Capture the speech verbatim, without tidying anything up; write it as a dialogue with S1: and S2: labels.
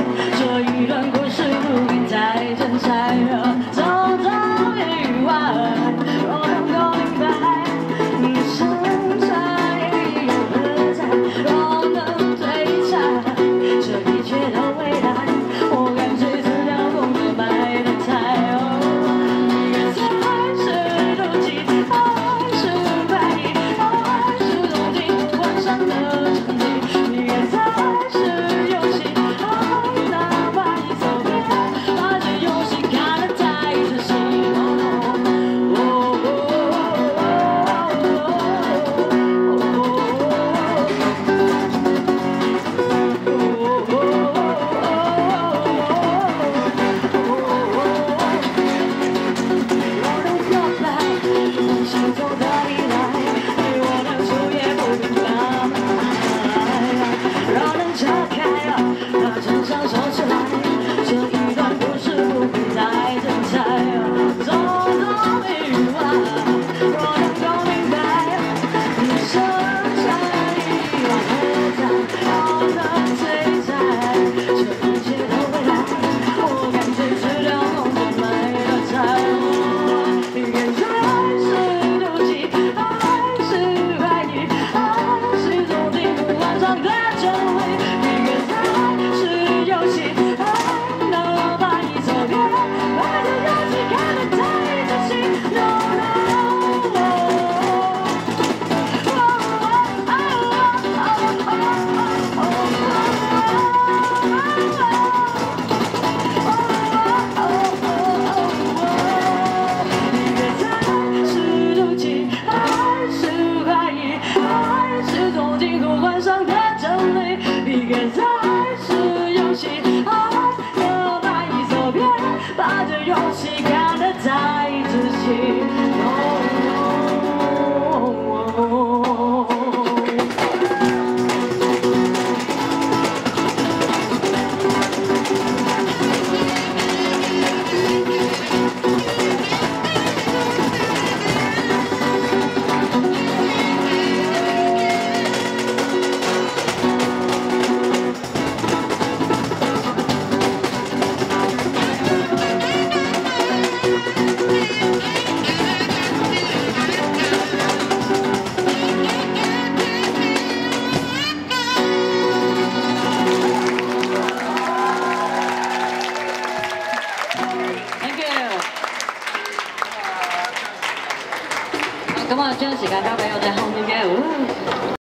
S1: 这一段故事不必太精彩，早早意外，我能够明白，你身在又何在，若能对猜，这一切的未来，我干脆辞掉工作买的菜。你跟着还是妒忌，还是怀疑，还是憧憬幻想的场景，你跟着还是游戏，还哪怕你走遍，把这游戏看得太仔细。把这游戏看得太仔细。咁啊，將時間交俾我哋後面嘅。